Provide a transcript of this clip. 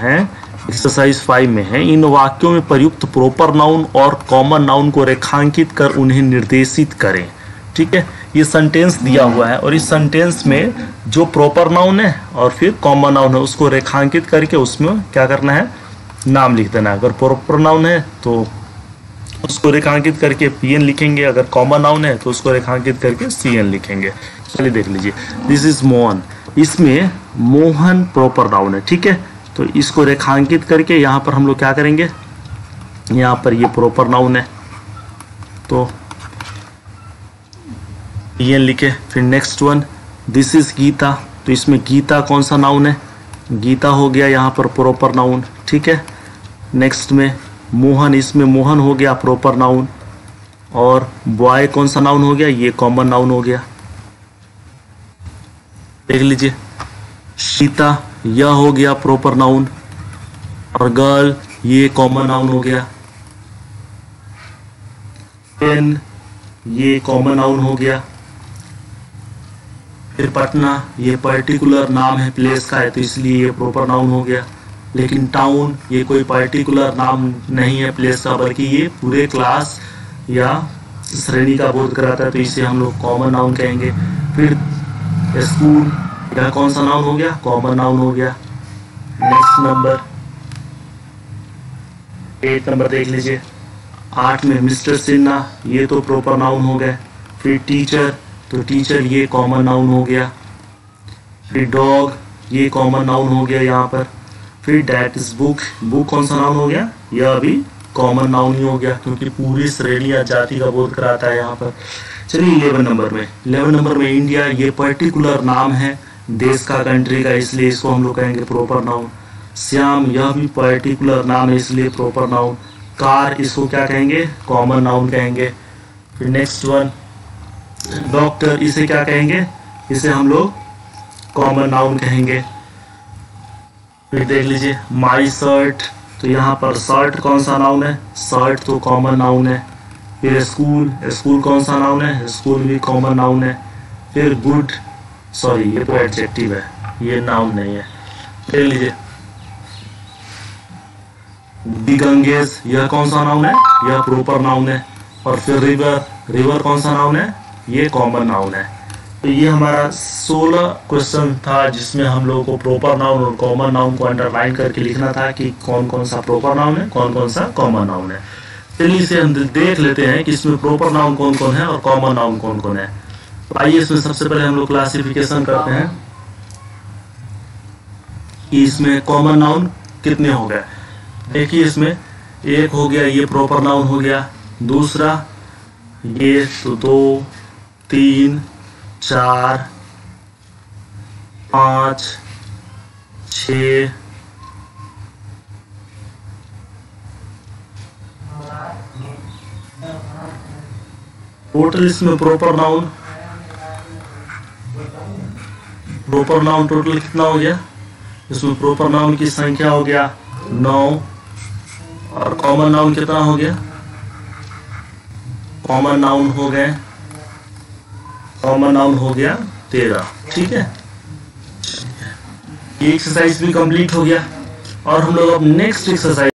है एक्सरसाइज 5 में है, इन वाक्यों में प्रयुक्त प्रॉपर नाउन और कॉमन नाउन को रेखांकित कर उन्हें निर्देशित करें। ठीक है, ये सेंटेंस दिया हुआ है और इस सेंटेंस में जो प्रॉपर नाउन है और फिर कॉमन नाउन है उसको रेखांकित करके उसमें क्या करना है, नाम लिख देना है। अगर प्रॉपर नाउन है तो उसको रेखांकित करके पीएन लिखेंगे, अगर कॉमन नाउन है तो उसको रेखांकित करके सीएन लिखेंगे। चलिए देख लीजिए, दिस इज मोहन, इसमें मोहन प्रॉपर नाउन है। ठीक है, तो इसको रेखांकित करके यहाँ पर हम लोग क्या करेंगे, यहाँ पर ये प्रॉपर नाउन है तो पीएन लिखे। फिर next one, this is Gita, तो इसमें गीता कौन सा नाउन है, गीता हो गया यहाँ पर प्रॉपर नाउन। ठीक है, नेक्स्ट में मोहन, इसमें मोहन हो गया प्रॉपर नाउन और बॉय कौन सा नाउन हो गया, ये कॉमन नाउन हो गया। देख लीजिए, सीता यह हो गया प्रॉपर नाउन और गर्ल ये कॉमन नाउन हो गया। पेन ये कॉमन नाउन हो गया। फिर पटना ये पर्टिकुलर नाम है, प्लेस का है तो इसलिए ये प्रॉपर नाउन हो गया। लेकिन टाउन ये कोई पर्टिकुलर नाम नहीं है प्लेस का, बल्कि ये पूरे क्लास या श्रेणी का बोध कराता है तो इसे हम लोग कॉमन नाउन कहेंगे। फिर स्कूल यह कौन सा नाउन हो गया, कॉमन नाउन हो गया। नेक्स्ट नंबर 8 नंबर देख लीजिए, 8 में मिस्टर सिन्हा ये तो प्रॉपर नाउन हो गए। फिर टीचर, तो टीचर ये कॉमन नाउन हो गया। फिर डॉग ये कॉमन नाउन हो गया यहाँ पर। फिर डैट इज बुक, बुक कौन सा नाउन हो गया, यह भी कॉमन नाउन ही हो गया क्योंकि पूरी श्रेणी या जाति का बोध कराता है यहाँ पर। चलिए 11 नंबर में, 11 नंबर में इंडिया ये पर्टिकुलर नाम है देश का, कंट्री का, इसलिए इसको हम लोग कहेंगे प्रॉपर नाउन। श्याम यह भी पर्टिकुलर नाम है इसलिए प्रॉपर नाउन। कार इसको क्या कहेंगे, कॉमन नाउन कहेंगे। फिर नेक्स्ट वन डॉक्टर, इसे क्या कहेंगे, इसे हम लोग कॉमन नाउन कहेंगे। फिर देख लीजिए माई शर्ट, तो यहाँ पर शर्ट कौन सा नाउन है, शर्ट तो कॉमन नाउन है। फिर स्कूल, स्कूल कौन सा नाउन है, स्कूल भी कॉमन नाउन है। फिर गुड, सॉरी ये तो एडजेक्टिव है, ये नाउन नहीं है। देख लीजिए दी गंगेज यह कौन सा नाउन है, यह प्रॉपर नाउन है। और फिर रिवर, रिवर कौन सा नाउन है, ये कॉमन नाउन है। तो ये हमारा 16 क्वेश्चन था जिसमें हम लोगों को प्रॉपर नाउन और कॉमन नाउन को अंडरलाइन करके लिखना था कि कौन कौन सा प्रॉपर नाउन है, कौन कौन सा कॉमन नाउन है। चलिए इसे हम देख लेते हैं कि इसमें प्रॉपर नाउन कौन कौन है और कॉमन नाउन कौन कौन है। तो आइए इसमें सबसे पहले हम लोग क्लासिफिकेशन करते हैं कि इसमें कॉमन नाउन कितने हो गए। देखिए इसमें एक हो गया, ये प्रॉपर नाउन हो गया। दूसरा ये तो 2 3 4 5 6 टोटल इसमें प्रॉपर नाउन टोटल कितना हो गया, इसमें प्रॉपर नाउन की संख्या हो गया 9 और कॉमन नाउन कितना हो गया, कॉमन नाउन हो गया 13। ठीक है, ये एक्सरसाइज भी कंप्लीट हो गया और हम लोग अब नेक्स्ट एक्सरसाइज